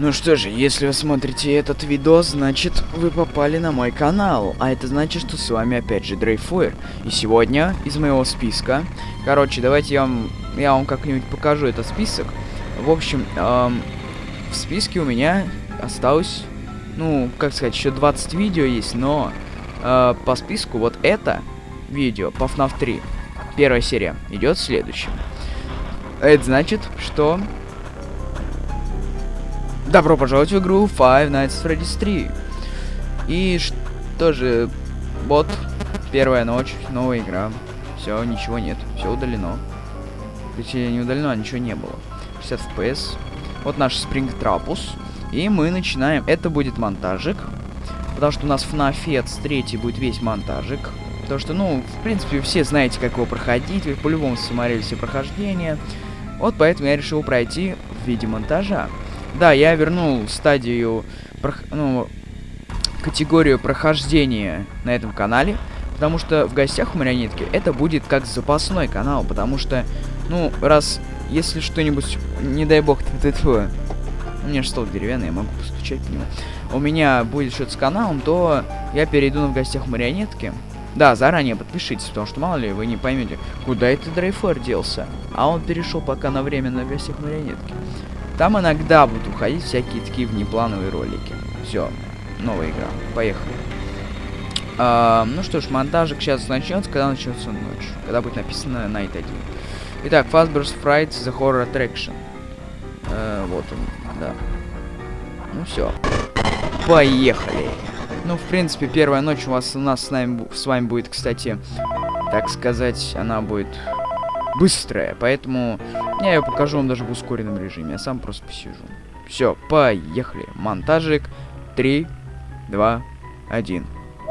Ну что же, если вы смотрите этот видос, значит вы попали на мой канал. А это значит, что с вами опять же Дрейфуэр. И сегодня из моего списка... Короче, давайте я вам как-нибудь покажу этот список. В общем, в списке у меня осталось, ну, как сказать, еще 20 видео есть, но по списку вот это видео по FNAF 3, первая серия, идет следующим. Это значит, что... Добро пожаловать в игру Five Nights at Freddy's 3. И что же, вот, первая ночь, новая игра. Все, ничего нет, все удалено. Точнее, не удалено, а ничего не было. 60 FPS. Вот наш Springtrapus. И мы начинаем. Это будет монтажик. Потому что у нас FNAF 3 будет весь монтажик. Потому что, ну, в принципе, все знаете, как его проходить. Вы по-любому смотрели все прохождения. Вот поэтому я решил пройти в виде монтажа. Да, я вернул стадию, категорию прохождения на этом канале, потому что в гостях у Марионетки это будет как запасной канал, потому что, ну, раз, если что-нибудь, не дай бог, у меня же стол деревянный, я могу постучать по нему, у меня будет что-то с каналом, то я перейду на в гостях у Марионетки. Да, заранее подпишитесь, потому что, мало ли, вы не поймете, куда это Дрейфуэр делся, а он перешел пока на время на в гостях Марионетки. Там иногда будут уходить всякие такие внеплановые ролики. Все, новая игра. Поехали. Ну что ж, монтажик сейчас начнется, когда начнется ночь. Когда будет написано Night 1. Итак, Fazbear's Fright The Horror Attraction. Вот он, да. Ну все. Поехали. Ну, в принципе, первая ночь у нас с вами будет, кстати, так сказать, она будет быстрая, поэтому я ее покажу вам даже в ускоренном режиме. Я сам просто посижу. Все, поехали. Монтажик. 3, 2, 1.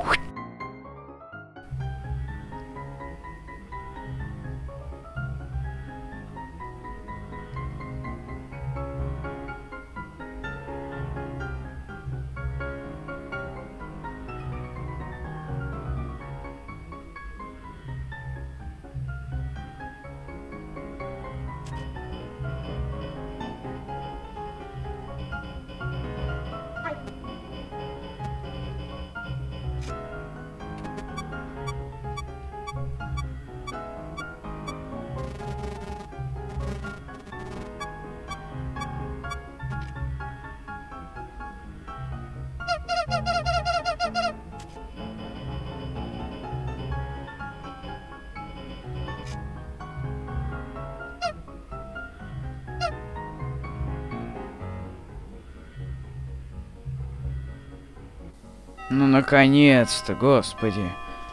Ну, наконец-то, господи.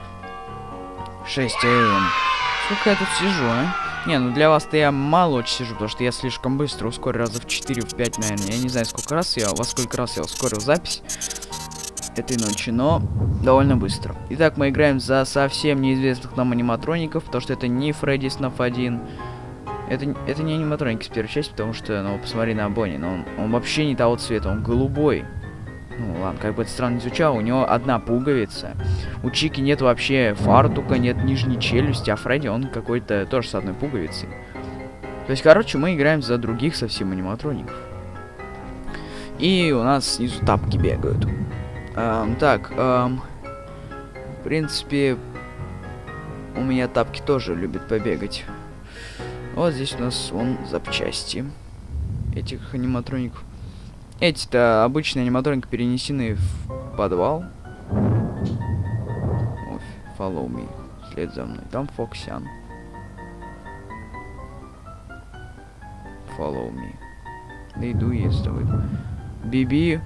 6 АМ. Сколько я тут сижу, а? Не, ну для вас-то я мало очень сижу, потому что я слишком быстро ускорил раза в 4-5, наверное. Я не знаю, во сколько раз я ускорил запись этой ночи, но довольно быстро. Итак, мы играем за совсем неизвестных нам аниматроников, потому что это не Freddy's FNAF 1. Это не аниматроники с первой части, потому что, ну, посмотри на Бонни, но он вообще не того цвета, он голубой. Ну ладно, как бы это странно изучал, у него одна пуговица. У Чики нет вообще фартука, нет нижней челюсти, а Фредди он какой-то тоже с одной пуговицей. То есть, короче, мы играем за других совсем аниматроников. И у нас снизу тапки бегают. В принципе, у меня тапки тоже любят побегать. Вот здесь у нас запчасти этих аниматроников. Эти-то обычные аниматроники перенесены в подвал. Follow me. След за мной. Там Фоксян. Follow me. Да иду я с тобой. Биби.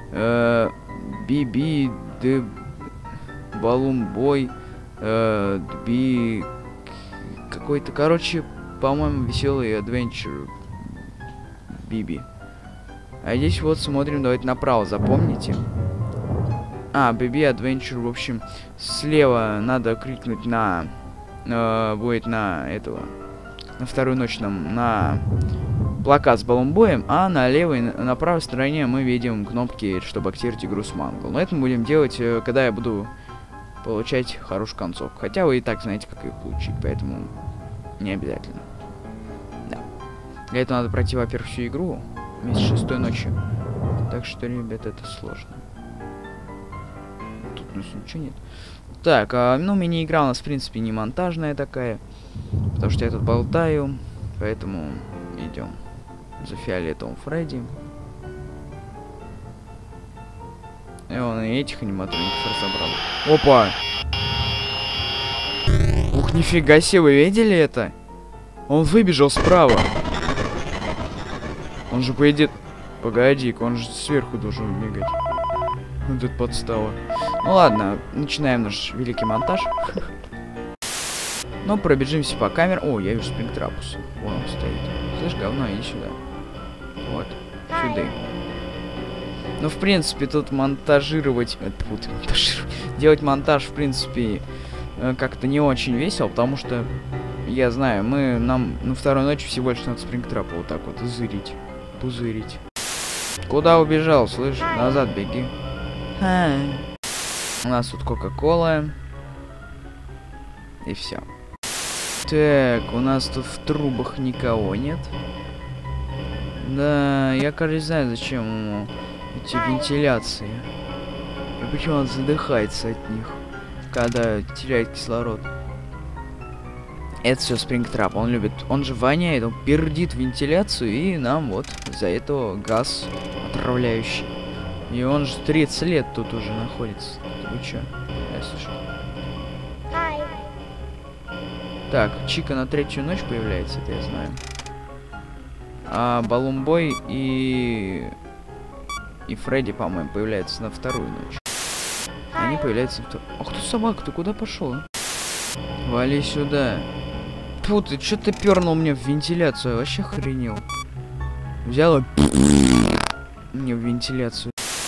Биби. Д. Балумбой. Би. Какой-то, короче, по-моему, веселый адвенчур. Биби. А здесь вот смотрим, давайте направо, запомните. Baby Adventure, в общем, слева надо кликнуть на... будет на этого... На вторую ночь нам на плакат с Балумбоем, а на левой, на правой стороне мы видим кнопки, чтобы активировать игру с Мангл. Но это мы будем делать, когда я буду получать хорошую концовку. Хотя вы и так знаете, как ее получить, поэтому не обязательно. Да. Для этого надо пройти, во-первых, всю игру вместе с 6-й ночью. Так что, ребят, это сложно. Тут у нас ничего нет. Так, ну, мини-игра у нас, в принципе, не монтажная такая. Потому что я тут болтаю. Поэтому идем за фиолетовым Фредди. И он и этих аниматроников разобрал. Опа! Ух, нифига себе, вы видели это? Он выбежал справа. Он же, по идее... Погоди-ка, он же сверху должен бегать. Вот тут подстава. Ну ладно, начинаем наш великий монтаж. Ну, пробежимся по камерам. О, я вижу Спрингтрапус. Вон он стоит. Слышь, говно, иди сюда. Вот, сюда. Ну, в принципе, тут монтажировать... Делать монтаж, в принципе, как-то не очень весело, потому что, я знаю, нам на второй ночи всего лишь надо Спрингтрапа вот так вот зырить. Пузырить. Куда убежал, слышь? Назад беги. У нас тут Кока-Кола. И все. Так, у нас тут в трубах никого нет. Да, я, кажется, знаю, зачем ему эти вентиляции. И почему он задыхается от них, когда теряет кислород. Это все Спрингтрап, он любит, он же воняет, он пердит вентиляцию, и нам вот за это газ отравляющий. И он же 30 лет тут уже находится. Вы чё? Если что. Так, Чика на третью ночь появляется, это я знаю. А Балумбой и Фредди, по-моему, появляются на вторую ночь. Они появляются на вторую. Ах ты собака, ты куда пошел? Вали сюда. Фу, ты что ты пернул мне в вентиляцию? Я вообще охренел. Взял и мне в вентиляцию.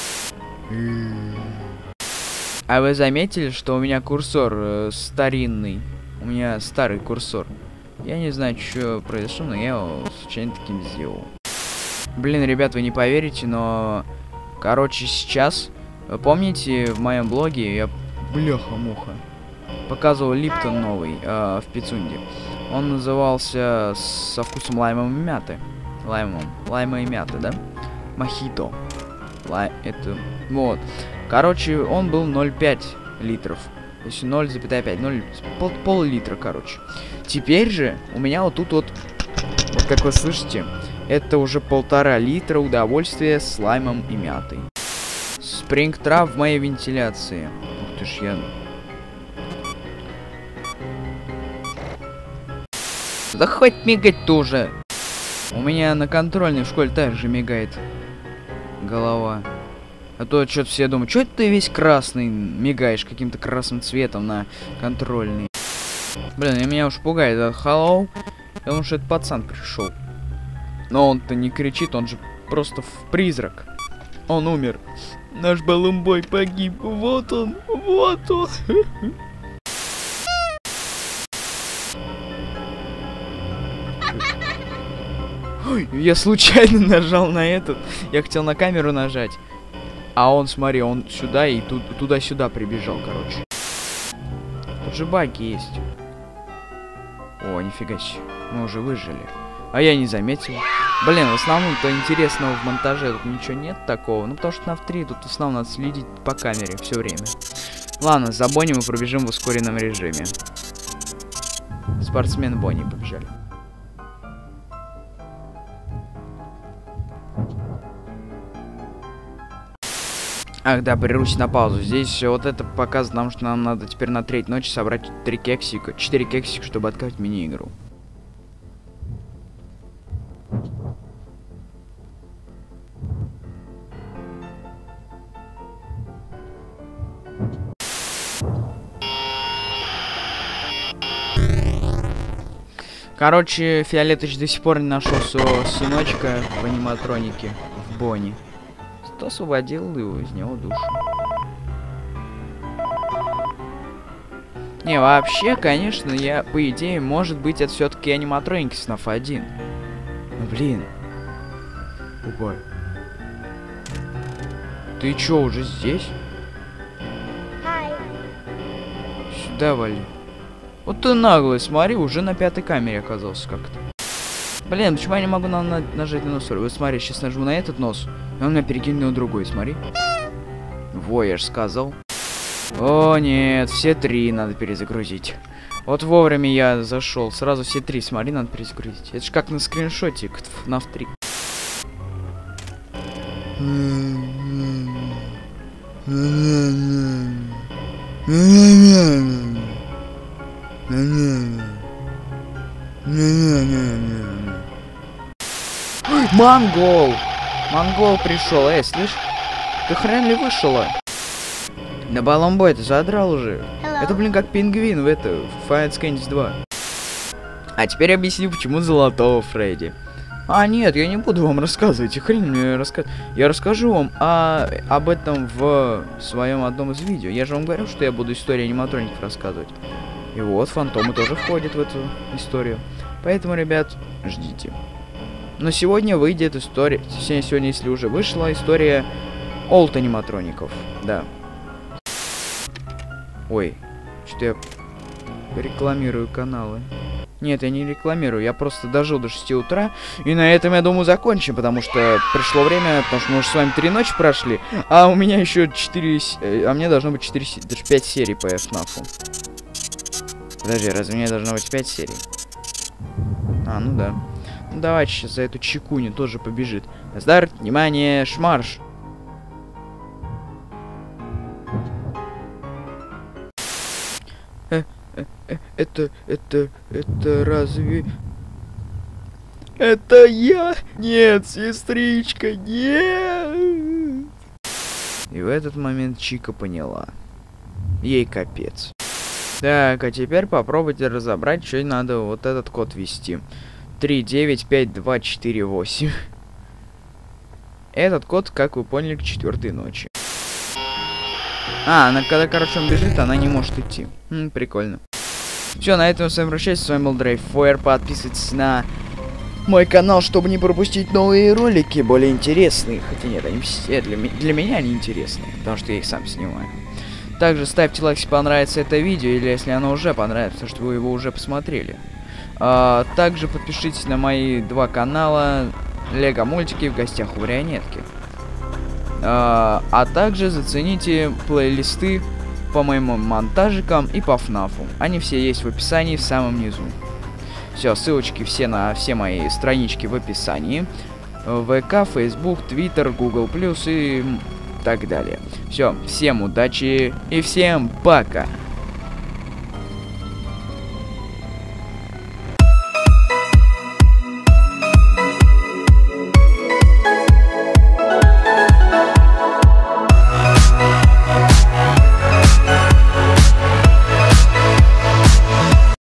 А вы заметили, что у меня курсор старинный? У меня старый курсор. Я не знаю, что произошло, но я его случайно таким сделал. Блин, ребят, вы не поверите, но... Короче, сейчас... Вы помните, в моем блоге я... Бляха-муха. Показывал Липтон новый в Пицунде. Он назывался со вкусом лайма и мяты. Лайма и мяты, да? Мохито. Это... Вот. Короче, он был 0,5 литров. То есть 0,5. Пол-литра, короче. Теперь же у меня вот тут вот... Вот как вы слышите, это уже 1,5 литра удовольствия с лаймом и мятой. Спрингтрап в моей вентиляции. Ух ты ж, я... Да хоть мигать тоже. У меня на контрольной в школе также мигает голова. А то что-то все думают, что ты весь красный мигаешь каким-то красным цветом на контрольный. Блин, и меня уж пугает этот hello. Потому что этот пацан пришел. Но он-то не кричит, он же просто в призрак. Он умер. Наш Балумбой погиб. Вот он, вот он. Ой, я случайно нажал на этот. Я хотел на камеру нажать. А он, смотри, он сюда и туда-сюда прибежал, короче. Тут же баги есть. О, нифига себе. Мы уже выжили. А я не заметил. Блин, в основном-то интересного в монтаже тут ничего нет такого. Ну, потому что на в3 тут в основном надо следить по камере все время. Ладно, за Бонни мы пробежим в ускоренном режиме. Спортсмен Бонни побежали. Ах, да, прервусь на паузу. Здесь вот это показывает нам, что нам надо теперь на третьей ночи собрать 4 кексика, чтобы открыть мини-игру. Короче, Фиолетович до сих пор не нашел своего сыночка в аниматронике в Бонни. Кто освободил его из него душу? Не, вообще, конечно, я, по идее, может быть, это все-таки аниматроники снов 1. Ну, блин. Упай. Ты чё, уже здесь? Сюда вали. Вот ты наглый, смотри, уже на 5-й камере оказался как-то. Блин, почему я не могу нажать на нос? Вот смотри, сейчас нажму на этот нос, и он меня перекинет на другой, смотри. Во, я ж сказал. О, нет, все 3 надо перезагрузить. Вот вовремя я зашел, сразу все 3, смотри, надо перезагрузить. Это ж как на скриншоте, на 3. Монгол! Монгол пришел, слышь? Ты хрен ли вышел? Да Баламбой, ты задрал уже. Это, блин, как пингвин в Fight Candies 2. А теперь объясню, почему золотого Фредди. А, нет, я не буду вам рассказывать, хрен мне рассказывать. Я расскажу вам об этом в своем одном из видео. Я же вам говорил, что я буду историю аниматроников рассказывать. И вот, фантомы тоже входят в эту историю. Поэтому, ребят, ждите. Но сегодня выйдет история... Сегодня, если уже вышла, история олд аниматроников. Да. Ой, что я рекламирую каналы. Нет, я не рекламирую, я просто дожил до 6 утра. И на этом, я думаю, закончим, потому что пришло время, потому что мы уже с вами 3 ночи прошли. А у меня еще 4... А мне должно быть 4... Даже 5 серий по FNAF. Подожди, разве мне должно быть 5 серий? А, ну да. Ну давайте сейчас за эту чекуню тоже побежит. Старт, внимание, шмарш. Это разве... Это я? Нет, сестричка, нет! И в этот момент Чика поняла. Ей капец. Так, а теперь попробуйте разобрать, что надо вот этот код ввести. 3952248. Этот код, как вы поняли, к 4-й ночи. А, она когда, короче, он бежит, она не может идти. Прикольно. Все, на этом с вами прощаюсь. С вами был Драйфойер. Подписывайтесь на мой канал, чтобы не пропустить новые ролики, более интересные. Хотя нет, они все для меня они интересные, потому что я их сам снимаю. Также ставьте лайк, если понравится это видео, или если оно уже понравится, потому что вы его уже посмотрели. Также подпишитесь на мои 2 канала Лего мультики в гостях у Марионетки. А также зацените плейлисты по моим монтажикам и по ФНАФу. Они все есть в описании в самом низу. Все, ссылочки все на все мои странички в описании. ВК, Facebook, Twitter, Google+, и так далее. Все, всем удачи и всем пока!